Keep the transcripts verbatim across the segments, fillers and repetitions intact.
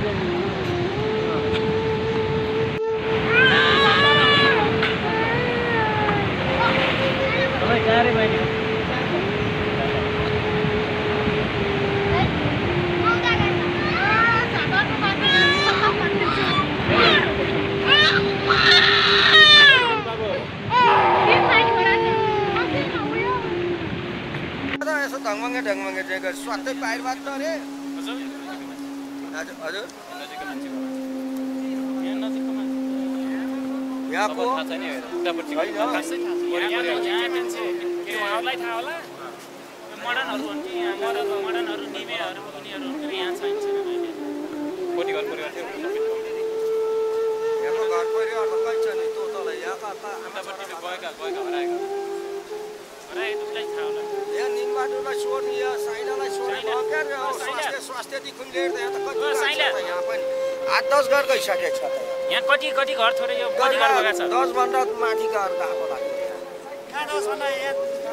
ढङ्गमङ्गे ढङ्गमङ्गे जग्गा स्वादै बाहिरबाट त अरे हजुर हजुर यहाँको मडर्नहरू हुन् कि यहाँ मडर्न मडर्नहरू निमेहरू उनीहरू यहाँ चाहिन्छ कोटी घर परिवार थियो यहाँको घर परिवार त कहीँ छ नि त्यो तल यहाँका उतापट्टि गएका गएका हराएको हराएको उसलाई थाहा होला यहाँ निमबाटुलाई सोध्नु यहाँ साइलालाई सोध्नु स्वास्थ्य स्वास्थ्यदेखि लिएर यहाँ त कति यहाँ पनि आठ दस घर गइसकेको छ त यहाँ कति कति घर थोरै यो कति घर भएका छ दसभन्दा माथि घर गएको लागि कहाँ दसभन्दा यहाँ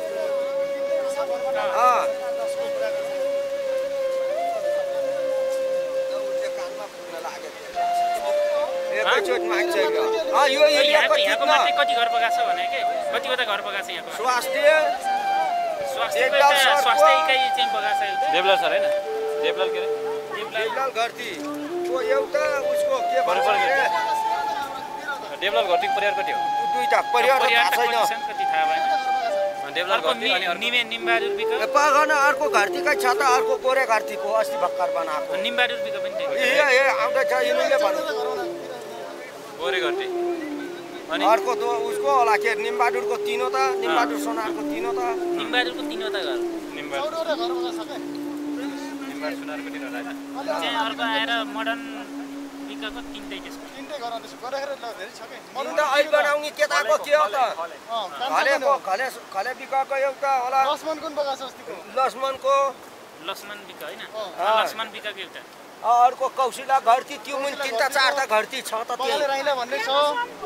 यो एरिया कति घर पकाएको छ भने के कतिवटा घर पकाएको छ यहाँको स्वास्थ्य स्वास्थ्य स्वास्थ्य इकाइ चाहिँ पकाएको छ देवलाल सर हैन देवलाल के रे देवलाल घरती को एउटा उसको के भन्छ देवलाल घरती परिवार कति हो दुईटा परिवार थाहा छैन कति थाहा भएन देवलाल घरती अनि निमे निमबहादुर बिक पागन अर्को घरतीकै छ त अर्को गोरे घरतीको अस्ति भर्खर बनाएको निमबहादुर बिक पनि ए ए आउँदैछ यिनीले भन्नु गोरे घरती अनि अर्को त उसको होला के निमबहादुरको तीनवटा निमबहादुर सोनारको तीनवटा निमबहादुरको तीनवटा घर निमबहादुर निमबहादुर सोनारको तीनवटा हैन चाहिँ अर्को आएर मडर्न बिकको तीनटै त्यसको तीनटै घर अन्त गरेर धेरै छ के अन्त अहिले बनाउने केटाको के हो त खलेको खले खले बिकको एउटा होला लक्ष्मण कुन बगा छ अस्तिको लक्ष्मणको लक्ष्मण बिक हैन लक्ष्मण बिकको एउटा अर्को कौशिला घरती त्यो पनि तीनटा चारटा घरती छ त त्यो राइना भन्ने छ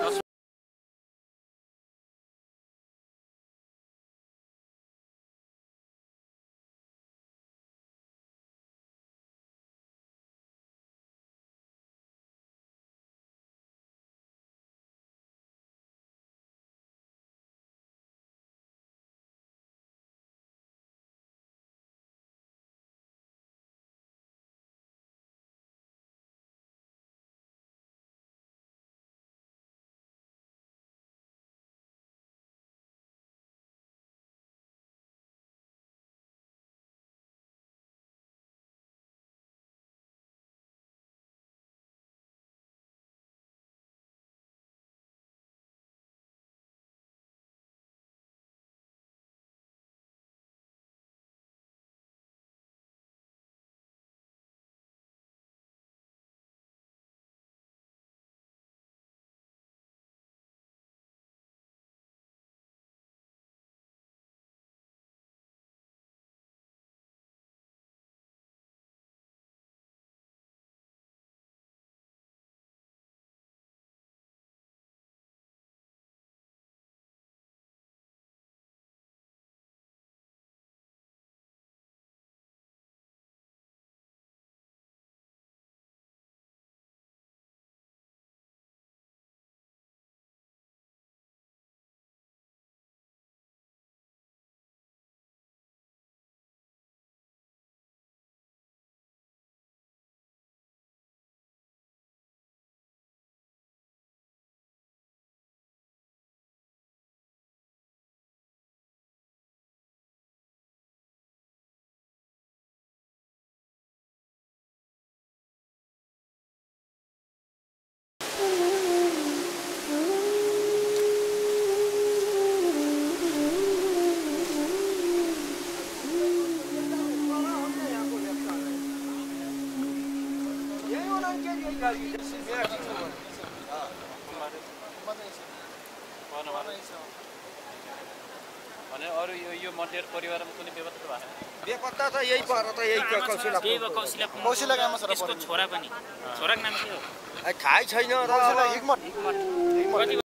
भने अरु यो यो मध्येर परिवारमा कुनै बेपत्ता भएन बेपत्ता त यही पर त यही कौशिला कौशिला कौशिला गाउँमा छ यसको छोरा पनि छोराको नाम के हो थाहै छैन र हिक्मत हिक्मत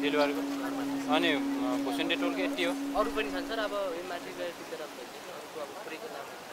डेलिभरको अनि भुसुन्डे टोलको यति हो अरू पनि छन् सर अब यो माथि गएर टिपेर अर्को अब पुरैको नाम